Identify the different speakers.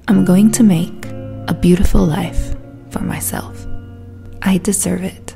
Speaker 1: I'm going to make a beautiful life for myself. I deserve it.